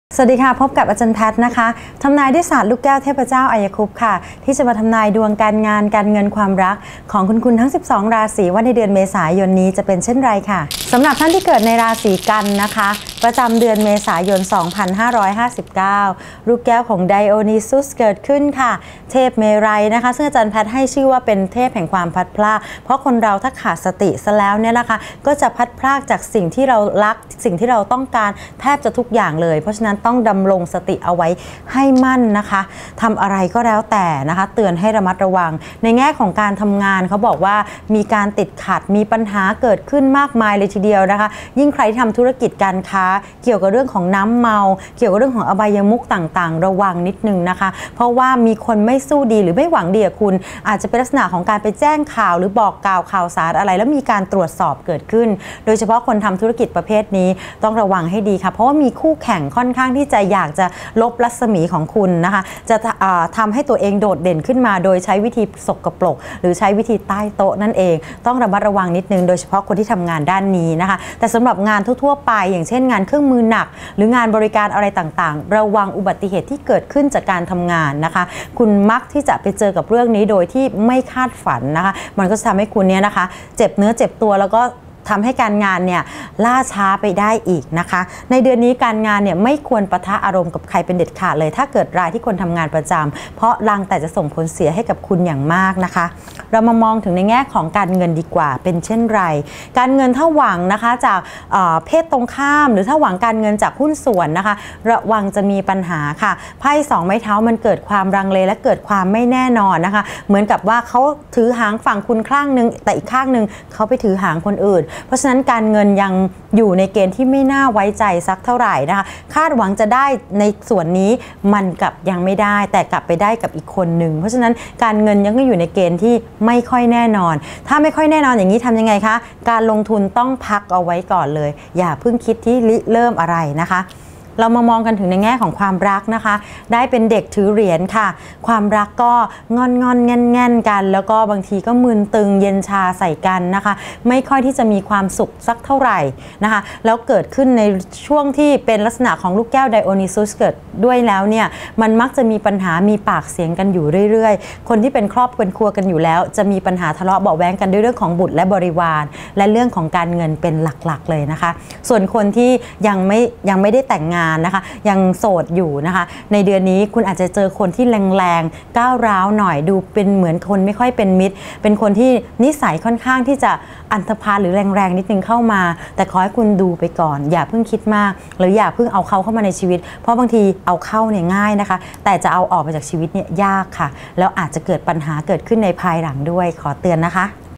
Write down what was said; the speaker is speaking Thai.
สวัสดีค่ะพบกับอาจารย์แพทย์นะคะทำนายด้วยศาสตร์ลูกแก้วเทพเจ้าอัยคุปต์ค่ะที่จะมาทำนายดวงการงานการเงินความรักของคุณทั้ง12ราศีว่าในเดือนเมษายนนี้จะเป็นเช่นไรค่ะสำหรับท่านที่เกิดในราศีกันนะคะประจำเดือนเมษายน 2559 ลูกแก้วของไดโอนิซุสเกิดขึ้นค่ะเทพเมรัยนะคะซึ่งอาจารย์แพทย์ให้ชื่อว่าเป็นเทพแห่งความพลัดพรากเพราะคนเราถ้าขาดสติซะแล้วเนี่ยนะคะก็จะพลัดพรากจากสิ่งที่เรารักสิ่งที่เราต้องการแทบจะทุกอย่างเลยเพราะฉะนั้นต้องดำรงสติเอาไว้ให้มั่นนะคะทำอะไรก็แล้วแต่นะคะเตือนให้ระมัดระวังในแง่ของการทำงานเขาบอกว่ามีการติดขัดมีปัญหาเกิดขึ้นมากมายเลยทีเดียวนะคะยิ่งใครทำธุรกิจการค้าเกี่ยวกับเรื่องของน้ำเมาเกี่ยวกับเรื่องของอบายมุขต่างๆระวังนิดนึงนะคะเพราะว่ามีคนไม่สู้ดีหรือไม่หวังดีกับคุณอาจจะเป็นลักษณะของการไปแจ้งข่าวหรือบอกกล่าวข่าวสารอะไรแล้วมีการตรวจสอบเกิดขึ้นโดยเฉพาะคนทำธุรกิจประเภทนี้ต้องระวังให้ดีค่ะเพราะว่ามีคู่แข่งค่อนข้างที่จะอยากจะลบรัศมีของคุณนะคะจะทำให้ตัวเองโดดเด่นขึ้นมาโดยใช้วิธีสกปรกหรือใช้วิธีใต้โต๊ะนั่นเองต้องระมัดระวังนิดนึงโดยเฉพาะคนที่ทำงานด้านนี้นะคะแต่สำหรับงานทั่วๆไปอย่างเช่นงานเครื่องมือหนักหรืองานบริการอะไรต่างๆระวังอุบัติเหตุที่เกิดขึ้นจากการทำงานนะคะคุณมักที่จะไปเจอกับเรื่องนี้โดยที่ไม่คาดฝันนะคะมันก็จะทำให้คุณเนี่ยนะคะเจ็บเนื้อเจ็บตัวแล้วก็ทำให้การงานเนี่ยล่าช้าไปได้อีกนะคะในเดือนนี้การงานเนี่ยไม่ควรปะทะอารมณ์กับใครเป็นเด็ดขาดเลยถ้าเกิดรายที่คนทำงานประจำเพราะรังแต่จะส่งผลเสียให้กับคุณอย่างมากนะคะเรามามองถึงในแง่ของการเงินดีกว่าเป็นเช่นไรการเงินถ้าหวังนะคะจากเพศตรงข้ามหรือถ้าหวังการเงินจากหุ้นส่วนนะคะระวังจะมีปัญหาค่ะไพ่2ไม้เท้ามันเกิดความรังเลและเกิดความไม่แน่นอนนะคะเหมือนกับว่าเขาถือหางฝั่งคุณข้างนึงแต่อีกข้างนึงเขาไปถือหางคนอื่นเพราะฉะนั้นการเงินยังอยู่ในเกณฑ์ที่ไม่น่าไว้ใจสักเท่าไหร่นะคะคาดหวังจะได้ในส่วนนี้มันกลับยังไม่ได้แต่กลับไปได้กับอีกคนหนึ่งเพราะฉะนั้นการเงินยังอยู่ในเกณฑ์ที่ไม่ค่อยแน่นอนถ้าไม่ค่อยแน่นอนอย่างนี้ทำยังไงคะการลงทุนต้องพักเอาไว้ก่อนเลยอย่าเพิ่งคิดที่เริ่มอะไรนะคะเรามามองกันถึงในแง่ของความรักนะคะได้เป็นเด็กถือเหรียญค่ะความรักก็งอนแง่นกันแล้วก็บางทีก็มึนตึงเย็นชาใส่กันนะคะไม่ค่อยที่จะมีความสุขสักเท่าไหร่นะคะแล้วเกิดขึ้นในช่วงที่เป็นลักษณะของลูกแก้วไดโอนิซุสเกิดด้วยแล้วเนี่ยมันมักจะมีปัญหามีปากเสียงกันอยู่เรื่อยๆคนที่เป็นครอบครัวกันอยู่แล้วจะมีปัญหาทะเลาะเบาะแว้งกันด้วยเรื่องของบุตรและบริวารและเรื่องของการเงินเป็นหลักๆเลยนะคะส่วนคนที่ยังไม่ได้แต่งงานนะคะยังโสดอยู่นะคะในเดือนนี้คุณอาจจะเจอคนที่แรงๆก้าวร้าวหน่อยดูเป็นเหมือนคนไม่ค่อยเป็นมิตรเป็นคนที่นิสัยค่อนข้างที่จะอันธพาลหรือแรงๆนิดนึงเข้ามาแต่ขอให้คุณดูไปก่อนอย่าเพิ่งคิดมากหรืออย่าเพิ่งเอาเขาเข้ามาในชีวิตเพราะบางทีเอาเข้าเนี่ยง่ายนะคะแต่จะเอาออกไปจากชีวิตเนี่ยยากค่ะแล้วอาจจะเกิดปัญหาเกิดขึ้นในภายหลังด้วยขอเตือนนะคะ